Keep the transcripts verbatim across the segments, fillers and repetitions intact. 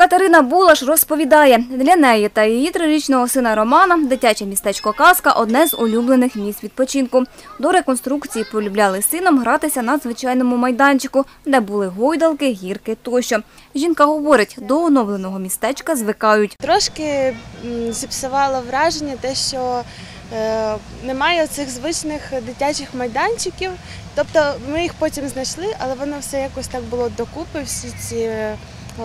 Катерина Булаш розповідає, для неї та її трирічного сина Романа дитяче містечко «Казка» – одне з улюблених місць відпочинку. До реконструкції полюбляли з сином гратися на звичайному майданчику, де були гойдалки, гірки тощо. Жінка говорить, до оновленого містечка звикають. Трошки зіпсувало враження те, що е, немає цих звичних дитячих майданчиків. Тобто ми їх потім знайшли, але воно все якось так було докупи, всі ці е,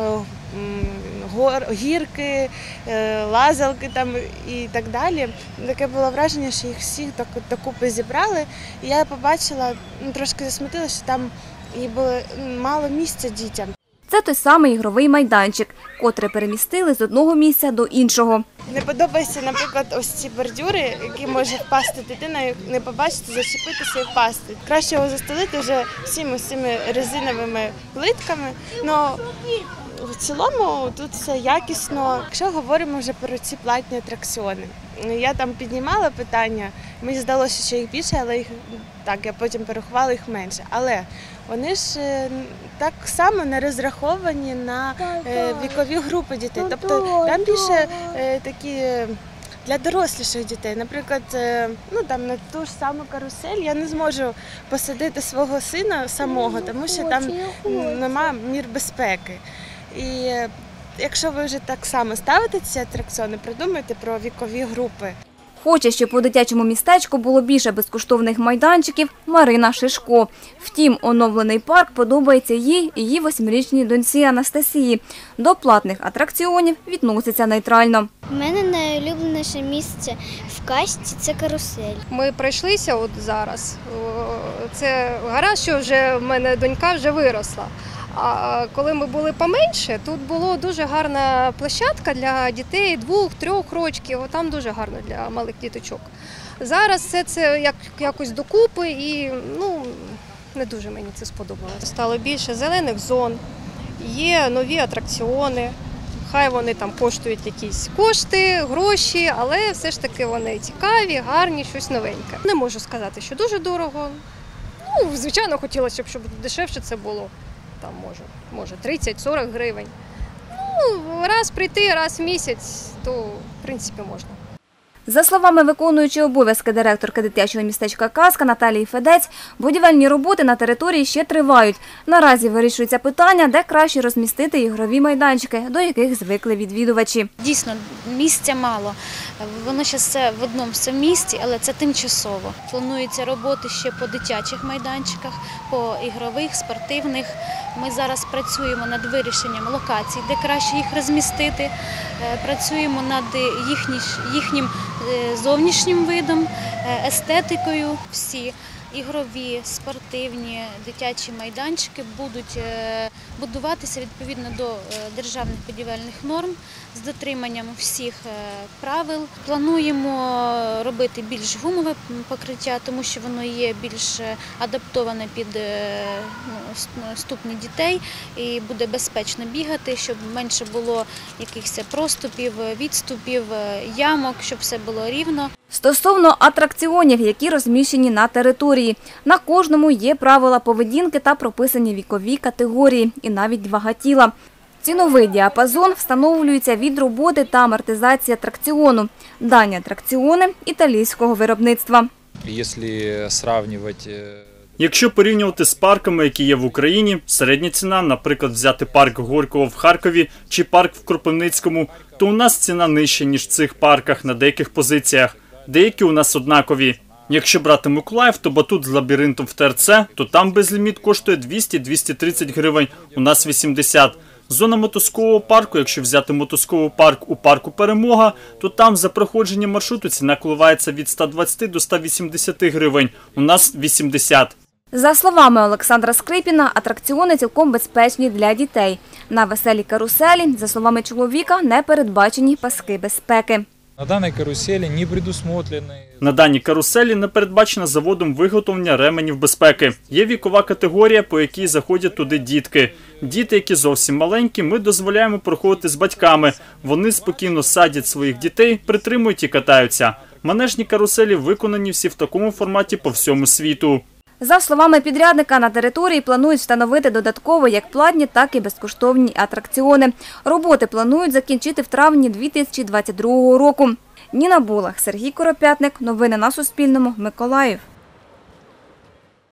гор, гірки, е, лазалки там і так далі. Таке було враження, що їх всіх докупи зібрали. І я побачила, ну, трошки засмутила, що там і було мало місця дітям. Це той самий ігровий майданчик, котрий перемістили з одного місця до іншого. Не подобається, наприклад, ось ці бордюри, які може впасти дитина, не побачити, зачепитися і впасти. Краще його застелити вже всіми цими резиновими плитками. Но в цілому тут все якісно. Якщо говоримо вже про ці платні атракціони, я там піднімала питання, мені здалося, що їх більше, але їх так, я потім порахувала, їх менше. Але вони ж так само не розраховані на вікові групи дітей. Тобто там більше такі для доросліших дітей. Наприклад, ну, там, на ту ж саму карусель я не зможу посадити свого сина самого, тому що там немає мір безпеки. І якщо ви вже так само ставите ці атракціони, придумайте про вікові групи. Хоче, щоб у дитячому містечку було більше безкоштовних майданчиків Марина Шишко. Втім, оновлений парк подобається їй і її восьмирічній доньці Анастасії. До платних атракціонів відноситься нейтрально. У мене найулюбленіше місце в Казці – це карусель. Ми пройшлися от зараз. Це гаразд, що вже в мене донька вже виросла. А коли ми були поменше, тут була дуже гарна площадка для дітей двох-трьох років. Там дуже гарно для малих діточок. Зараз все це як, якось докупи і ну, не дуже мені це сподобалося. Стало більше зелених зон, є нові атракціони. Хай вони там коштують якісь кошти, гроші, але все ж таки вони цікаві, гарні, щось новеньке. Не можу сказати, що дуже дорого. Ну, звичайно, хотілося б, щоб дешевше це було. Там може, може тридцять-сорок гривень. Ну, раз прийти, раз в місяць, то в принципі можна. За словами виконуючої обов'язки директорки дитячого містечка «Казка» Наталії Федець, будівельні роботи на території ще тривають. Наразі вирішується питання, де краще розмістити ігрові майданчики, до яких звикли відвідувачі. Дійсно, місця мало. Воно ще все в одному місці, але це тимчасово. Плануються роботи ще по дитячих майданчиках, по ігрових, спортивних. Ми зараз працюємо над вирішенням локацій, де краще їх розмістити. Працюємо над їхні, їхнім зовнішнім видом, естетикою. Всі ігрові, спортивні, дитячі майданчики будуть будуватися відповідно до державних будівельних норм з дотриманням всіх правил. Плануємо робити більш гумове покриття, тому що воно є більш адаптоване під ступні дітей і буде безпечно бігати, щоб менше було якихось проступів, відступів, ямок, щоб все було рівно. Стосовно атракціонів, які розміщені на території. На кожному є правила поведінки та прописані вікові категорії і навіть вага тіла. Ціновий діапазон встановлюється від роботи та амортизації атракціону. Дані атракціони італійського виробництва. Якщо порівнювати з парками, які є в Україні, середня ціна, наприклад, взяти парк Горького в Харкові чи парк в Кропивницькому, то у нас ціна нижча, ніж в цих парках на деяких позиціях. Деякі у нас однакові. Якщо брати Миколаїв, то батут з лабіринтом в ТРЦ, то там безліміт коштує двісті - двісті тридцять гривень, у нас вісімдесят. Зона мотузкового парку, якщо взяти мотузковий парк у парку «Перемога», то там за проходження маршруту ціна коливається від ста двадцяти до ста вісімдесяти гривень, у нас вісімдесят. За словами Олександра Скрипіна, атракціони цілком безпечні для дітей. На веселій каруселі, за словами чоловіка, не передбачені паски безпеки. На даній каруселі не предусмотрені... На даній каруселі не передбачено заводом виготовлення ременів безпеки. Є вікова категорія, по якій заходять туди дітки. Діти, які зовсім маленькі, ми дозволяємо проходити з батьками. Вони спокійно садять своїх дітей, притримують і катаються. Манежні каруселі виконані всі в такому форматі по всьому світу. За словами підрядника, на території планують встановити додатково як платні, так і безкоштовні атракціони. Роботи планують закінчити в травні дві тисячі двадцять другого року. Ніна Булах, Сергій Коропятник. Новини на Суспільному. Миколаїв.